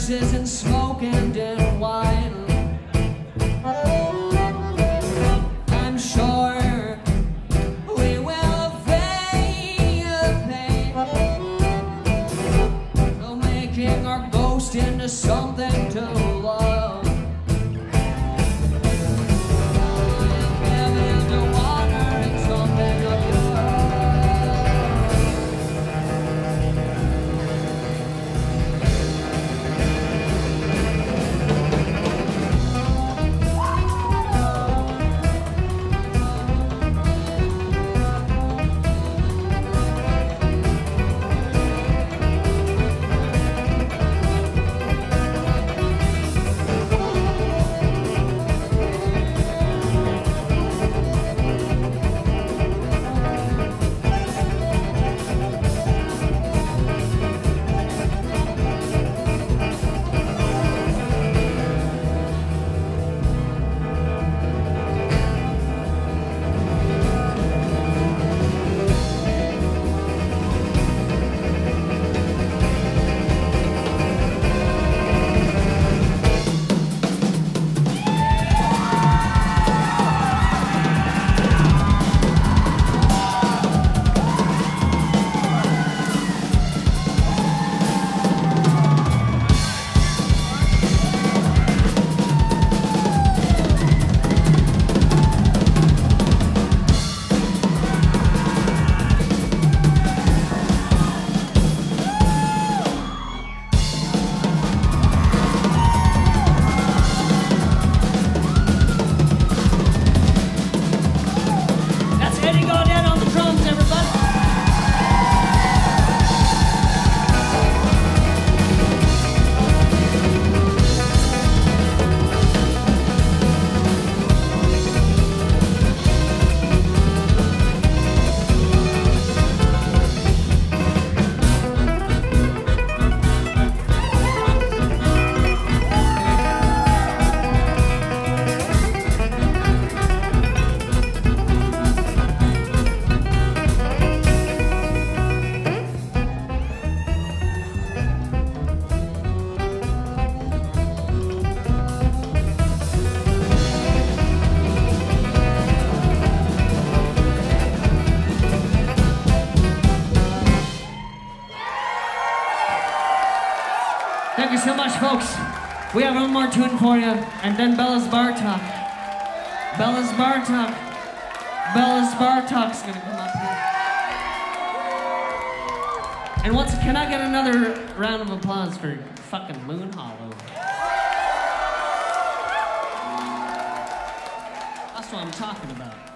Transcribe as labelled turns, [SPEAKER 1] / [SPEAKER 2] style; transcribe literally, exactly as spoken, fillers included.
[SPEAKER 1] horses and smoking dead wine. I'm sure we will pay a pain, so making our ghost into something to love.
[SPEAKER 2] Thank you so much, folks. We have one more tune for you, and then Bella's Bartok. Bella's Bartok. Bella's Bartok's gonna come up here. And once, can I get another round of applause for fucking Moon Hollow? That's what I'm talking about.